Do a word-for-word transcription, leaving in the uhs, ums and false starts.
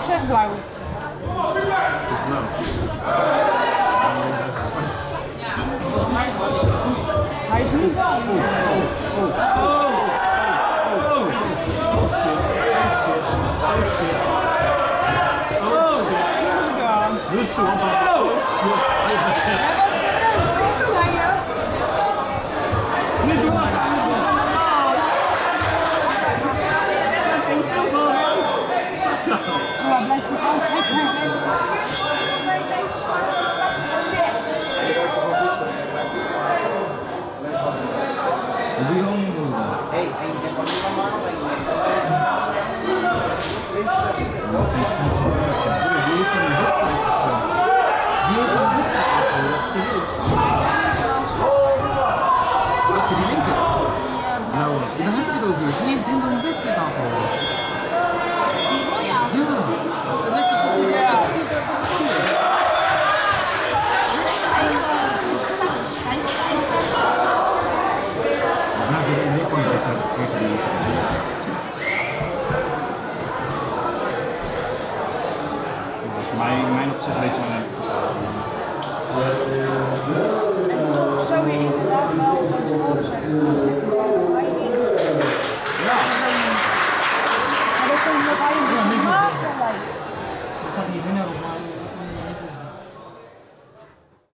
Ik zeg blauw. Het is blauw. Hij is niet blauw. Oh, oh, oh, oh, oh, oh, shit, oh shit, oh shit, oh shit. Dus zo, oh shit. Niet doen, niet doen. Ja, blijf voor altijd. Hey, en je van die normaal Nou, daar heb je het over. Je neemt helemaal een best met alcohol. Ja. Dat is toch niet echt super goed. Nou, die in Nederland is dat even die. Mijn, mijn opzet weet je wel. Zou je inderdaad wel van tevoren zeggen.